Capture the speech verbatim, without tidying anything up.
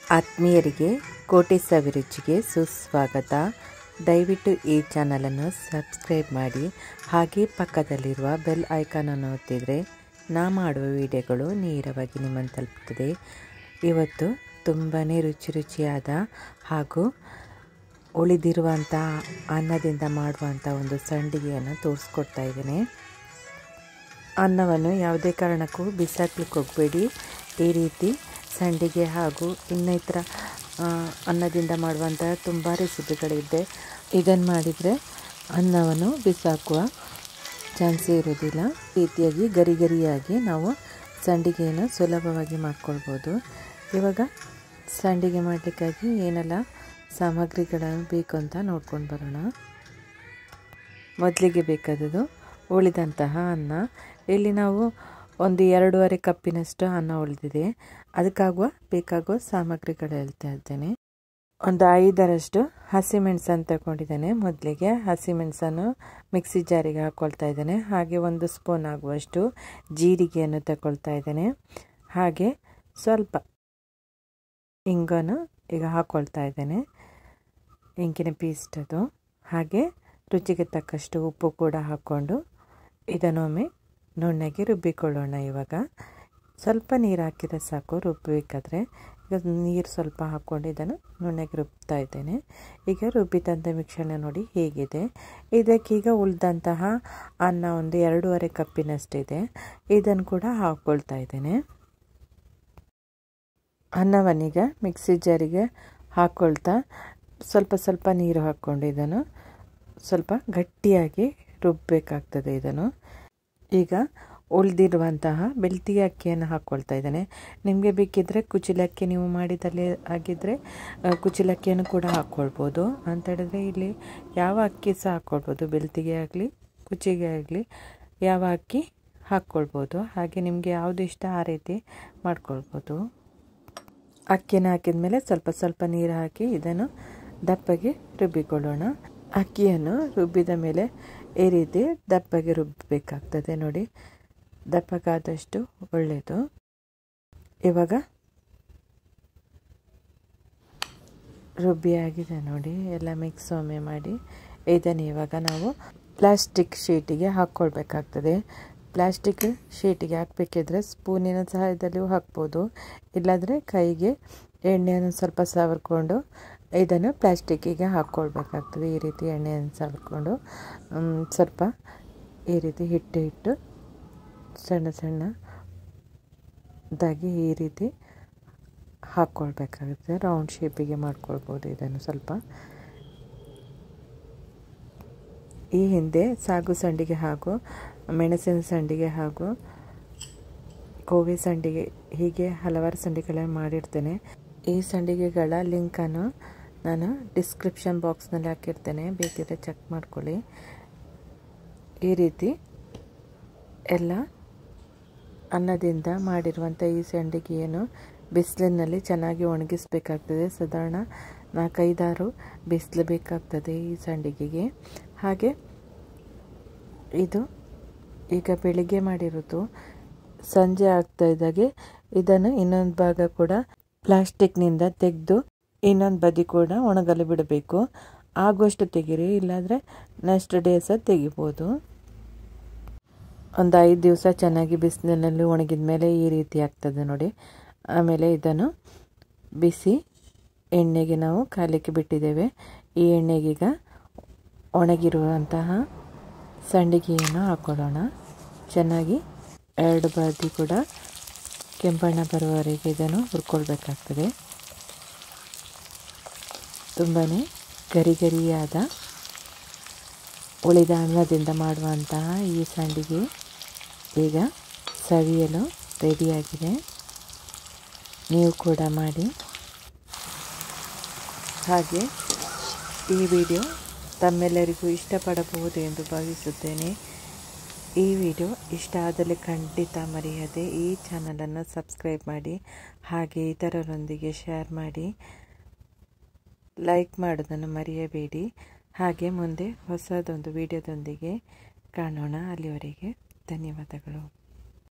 ಆತ್ಮೀಯರಿಗೆ ಕೋಟಿ ಸವಿರುಚಿಗೆ ಸುಸ್ವಾಗತ. ದಯವಿಟ್ಟು ಈ ಚಾನಲನ್ನು ಸಬ್ಸ್ಕ್ರೈಬ್ ಮಾಡಿ, ಹಾಗೆ ಪಕ್ಕದಲ್ಲಿರುವ ಬೆಲ್ ಐಕಾನನ್ನು ಒತ್ತಿದರೆ ನಾ ಮಾಡುವ ವಿಡಿಯೋಗಳು ನೇರವಾಗಿ ನಿಮ್ಮನ್ನು ತಲುಪುತ್ತದೆ. ಇವತ್ತು ತುಂಬಾ ರುಚಿ ರುಚಿಯಾದ ಹಾಗೂ ಉಳಿದಿರುವಂಥ ಅನ್ನದಿಂದ ಮಾಡುವಂಥ ಒಂದು ಸಂಡಿಗೆಯನ್ನು ತೋರಿಸ್ಕೊಡ್ತಾ ಇದ್ದೇನೆ. ಅನ್ನವನ್ನು ಯಾವುದೇ ಕಾರಣಕ್ಕೂ ಬಿಸಾಕ್ಲಿಕ್ಕೆ ಹೋಗಬೇಡಿ. ಈ ರೀತಿ ಸಂಡಿಗೆ ಹಾಗೂ ಇನ್ನಿತರ ಅನ್ನದಿಂದ ಮಾಡುವಂಥ ತುಂಬ ರೆಸಿಪಿಗಳಿದೆ. ಇದನ್ನು ಮಾಡಿದರೆ ಅನ್ನವನ್ನು ಬಿಸಾಕುವ ಚಾನ್ಸೇ ಇರೋದಿಲ್ಲ. ಈ ರೀತಿಯಾಗಿ ಗರಿ ಗರಿಯಾಗಿ ನಾವು ಸಂಡಿಗೆಯನ್ನು ಸುಲಭವಾಗಿ ಮಾಡ್ಕೊಳ್ಬೋದು. ಇವಾಗ ಸಂಡಿಗೆ ಮಾಡಲಿಕ್ಕಾಗಿ ಏನೆಲ್ಲ ಸಾಮಗ್ರಿಗಳನ್ನು ಬೇಕು ಅಂತ ನೋಡ್ಕೊಂಡು ಬರೋಣ. ಮೊದಲಿಗೆ ಬೇಕಾದದ್ದು ಉಳಿದಂತಹ ಅನ್ನ. ಇಲ್ಲಿ ನಾವು ಒಂದು ಎರಡೂವರೆ ಕಪ್ಪಿನಷ್ಟು ಅನ್ನ ಉಳಿದಿದೆ. ಅದಕ್ಕಾಗುವ ಬೇಕಾಗುವ ಸಾಮಗ್ರಿಗಳು ಹೇಳ್ತಾ ಇದ್ದೇನೆ. ಒಂದು ಐದರಷ್ಟು ಹಸಿಮೆಣಸನ್ನು ತಗೊಂಡಿದ್ದೇನೆ. ಮೊದಲಿಗೆ ಹಸಿಮೆಣಸನ್ನು ಮಿಕ್ಸಿ ಜಾರಿಗೆ ಹಾಕ್ಕೊಳ್ತಾ ಇದ್ದೇನೆ. ಹಾಗೆ ಒಂದು ಸ್ಪೂನ್ ಆಗುವಷ್ಟು ಜೀರಿಗೆಯನ್ನು ತಗೊಳ್ತಾ ಇದ್ದೇನೆ. ಹಾಗೆ ಸ್ವಲ್ಪ ಇಂಗನ್ನು ಈಗ ಹಾಕ್ಕೊಳ್ತಾ ಇದ್ದೇನೆ, ಇಂಗಿನ ಪೇಸ್ಟ್ ಅದು. ಹಾಗೆ ರುಚಿಗೆ ತಕ್ಕಷ್ಟು ಉಪ್ಪು ಕೂಡ ಹಾಕ್ಕೊಂಡು ಇದನ್ನೊಮ್ಮೆ ನುಣ್ಣಗೆ ರುಬ್ಬಿಕೊಳ್ಳೋಣ. ಇವಾಗ ಸ್ವಲ್ಪ ನೀರು ಹಾಕಿದರೆ ಸಾಕು ರುಬ್ಬಬೇಕಾದ್ರೆ. ಈಗ ನೀರು ಸ್ವಲ್ಪ ಹಾಕ್ಕೊಂಡು ಇದನ್ನು ನುಣ್ಣಗೆ ರುಬ್ತಾ ಇದ್ದೇನೆ. ಈಗ ರುಬ್ಬಿದಂಥ ಮಿಶ್ರಣ ನೋಡಿ ಹೇಗಿದೆ. ಇದಕ್ಕೀಗ ಉಳಿದಂತಹ ಅನ್ನ ಒಂದು ಎರಡೂವರೆ ಕಪ್ಪಿನಷ್ಟಿದೆ. ಇದನ್ನು ಕೂಡ ಹಾಕ್ಕೊಳ್ತಾ ಇದ್ದೇನೆ. ಅನ್ನವನ್ನೀಗ ಮಿಕ್ಸಿ ಜಾರಿಗೆ ಹಾಕ್ಕೊಳ್ತಾ ಸ್ವಲ್ಪ ಸ್ವಲ್ಪ ನೀರು ಹಾಕ್ಕೊಂಡು ಇದನ್ನು ಸ್ವಲ್ಪ ಗಟ್ಟಿಯಾಗಿ ರುಬ್ಬಬೇಕಾಗ್ತದೆ. ಇದನ್ನು ಈಗ ಉಳಿದಿರುವಂತಹ ಬೆಳ್ತಿಗೆ ಅಕ್ಕಿಯನ್ನು ಹಾಕ್ಕೊಳ್ತಾ ಇದ್ದೇನೆ. ನಿಮಗೆ ಬೇಕಿದ್ದರೆ ಕುಚಲಕ್ಕಿ ನೀವು ಮಾಡಿದಲ್ಲಿ ಆಗಿದ್ದರೆ ಕುಚಲಕ್ಕಿಯನ್ನು ಕೂಡ ಹಾಕ್ಕೊಳ್ಬೋದು. ಅಂತ ಹೇಳಿದ್ರೆ ಇಲ್ಲಿ ಯಾವ ಅಕ್ಕಿ ಸಹ ಹಾಕ್ಕೊಳ್ಬೋದು, ಬೆಳ್ತಿಗೆ ಆಗಲಿ ಕುಚಿಗೆ ಆಗಲಿ ಯಾವ ಅಕ್ಕಿ ಹಾಕ್ಕೊಳ್ಬೋದು. ಹಾಗೆ ನಿಮಗೆ ಯಾವುದು ಇಷ್ಟ ಆ ರೀತಿ ಮಾಡ್ಕೊಳ್ಬೋದು. ಅಕ್ಕಿನ ಹಾಕಿದ ಮೇಲೆ ಸ್ವಲ್ಪ ಸ್ವಲ್ಪ ನೀರು ಹಾಕಿ ಇದನ್ನು ದಪ್ಪಗೆ ರುಬ್ಬಿಕೊಳ್ಳೋಣ. ಅಕ್ಕಿಯನ್ನು ರುಬ್ಬಿದ ಮೇಲೆ ಈ ರೀತಿ ದಪ್ಪಗೆ ರುಬ್ಬಬೇಕಾಗ್ತದೆ. ನೋಡಿ, ದಪ್ಪಗಾದಷ್ಟು ಒಳ್ಳೆಯದು. ಇವಾಗ ರುಬ್ಬಿಯಾಗಿದೆ ನೋಡಿ, ಎಲ್ಲ ಮಿಕ್ಸ್ ಒಮ್ಮೆ ಮಾಡಿ ಇದನ್ನು ಇವಾಗ ನಾವು ಪ್ಲಾಸ್ಟಿಕ್ ಶೀಟಿಗೆ ಹಾಕ್ಕೊಳ್ಬೇಕಾಗ್ತದೆ. ಪ್ಲಾಸ್ಟಿಕ್ ಶೀಟಿಗೆ ಹಾಕಬೇಕಿದ್ರೆ ಸ್ಪೂನಿನ ಸಹಾಯದಲ್ಲಿಯೂ ಹಾಕ್ಬೋದು, ಇಲ್ಲಾಂದರೆ ಕೈಗೆ ಎಣ್ಣೆಯನ್ನು ಸ್ವಲ್ಪ ಸವರ್ಕೊಂಡು ಇದನ್ನು ಪ್ಲಾಸ್ಟಿಕ್ಕಿಗೆ ಹಾಕ್ಕೊಳ್ಬೇಕಾಗ್ತದೆ. ಈ ರೀತಿ ಎಣ್ಣೆಯನ್ನು ಸವರ್ಕೊಂಡು ಸ್ವಲ್ಪ ಈ ರೀತಿ ಹಿಟ್ಟು ಹಿಟ್ಟು ಸಣ್ಣ ಸಣ್ಣದಾಗಿ ಈ ರೀತಿ ಹಾಕ್ಕೊಳ್ಬೇಕಾಗುತ್ತೆ. ರೌಂಡ್ ಶೇಪಿಗೆ ಮಾಡ್ಕೊಳ್ಬೋದು ಇದನ್ನು. ಸ್ವಲ್ಪ ಈ ಹಿಂದೆ ಸಾಗು ಸಂಡಿಗೆ ಹಾಗೂ ಮೆಣಸಿನ ಸಂಡಿಗೆ ಹಾಗೂ ಕೋವೆ ಸಂಡಿಗೆ ಹೀಗೆ ಹಲವಾರು ಸಂಡಿಗೆಗಳನ್ನು ಮಾಡಿರ್ತೇನೆ. ಈ ಸಂಡಿಗೆಗಳ ಲಿಂಕನ್ನು ನಾನು ಡಿಸ್ಕ್ರಿಪ್ಷನ್ ಬಾಕ್ಸ್ನಲ್ಲಿ ಹಾಕಿರ್ತೇನೆ, ಬೇಕಿದ್ರೆ ಚೆಕ್ ಮಾಡ್ಕೊಳ್ಳಿ. ಈ ರೀತಿ ಎಲ್ಲ ಅನ್ನದಿಂದ ಮಾಡಿರುವಂಥ ಈ ಸಂಡಿಗೆಯನ್ನು ಬಿಸಿಲಿನಲ್ಲಿ ಚೆನ್ನಾಗಿ ಒಣಗಿಸಬೇಕಾಗ್ತದೆ. ಸಾಧಾರಣ ನಾಲ್ಕೈದಾರು ಬಿಸಿಲು ಬೇಕಾಗ್ತದೆ ಈ ಸಂಡಿಗೆಗೆ. ಹಾಗೆ ಇದು ಈಗ ಬೆಳಿಗ್ಗೆ ಮಾಡಿರೋದು ಸಂಜೆ ಆಗ್ತಾ ಇದ್ದಾಗೆ ಇದನ್ನು ಇನ್ನೊಂದು ಭಾಗ ಕೂಡ ಪ್ಲಾಸ್ಟಿಕ್ನಿಂದ ತೆಗೆದು ಇನ್ನೊಂದು ಬದಿ ಕೂಡ ಒಣಗಲು ಬಿಡಬೇಕು. ಆಗುವಷ್ಟು ತೆಗೀರಿ, ಇಲ್ಲಾಂದರೆ ನೆಕ್ಸ್ಟ್ ಡೇ ಸಹ ತೆಗಿಬೋದು. ಒಂದು ಐದು ದಿವಸ ಚೆನ್ನಾಗಿ ಬಿಸಿಲಿನಲ್ಲಿ ಒಣಗಿದ ಮೇಲೆ ಈ ರೀತಿ ಆಗ್ತದೆ ನೋಡಿ. ಆಮೇಲೆ ಇದನ್ನು ಬಿಸಿ ಎಣ್ಣೆಗೆ ನಾವು ಕಾಯಲಿಕ್ಕೆ ಬಿಟ್ಟಿದ್ದೇವೆ. ಈ ಎಣ್ಣೆಗೀಗ ಒಣಗಿರುವಂತಹ ಸಂಡಿಗೆಯನ್ನು ಹಾಕ್ಕೊಳ್ಳೋಣ. ಚೆನ್ನಾಗಿ ಎರಡು ಬದಿ ಕೂಡ ಕೆಂಪಣ್ಣ ಬರುವವರೆಗೆ ಇದನ್ನು ಹುರ್ಕೊಳ್ಬೇಕಾಗ್ತದೆ. ತುಂಬಾ ಗರಿ ಗರಿಯಾದ ಉಳಿದ ಅನ್ನದಿಂದ ಮಾಡುವಂತಹ ಈ ಸಂಡಿಗೆ ಈಗ ಸವಿಯಲು ರೆಡಿಯಾಗಿದೆ. ನೀವು ಕೂಡ ಮಾಡಿ. ಹಾಗೆ ಈ ವಿಡಿಯೋ ತಮ್ಮೆಲ್ಲರಿಗೂ ಇಷ್ಟಪಡಬಹುದು ಎಂದು ಭಾವಿಸುತ್ತೇನೆ. ಈ ವಿಡಿಯೋ ಇಷ್ಟ ಆದಲ್ಲಿ ಖಂಡಿತ ಮರೆಯದೆ ಈ ಚಾನಲನ್ನು ಸಬ್ಸ್ಕ್ರೈಬ್ ಮಾಡಿ, ಹಾಗೆ ಇತರರೊಂದಿಗೆ ಶೇರ್ ಮಾಡಿ, ಲೈಕ್ ಮಾಡೋದನ್ನು ಮರೆಯಬೇಡಿ. ಹಾಗೆ ಮುಂದೆ ಹೊಸದೊಂದು ವಿಡಿಯೋದೊಂದಿಗೆ ಕಾಣೋಣ. ಅಲ್ಲಿವರೆಗೆ ಧನ್ಯವಾದಗಳು.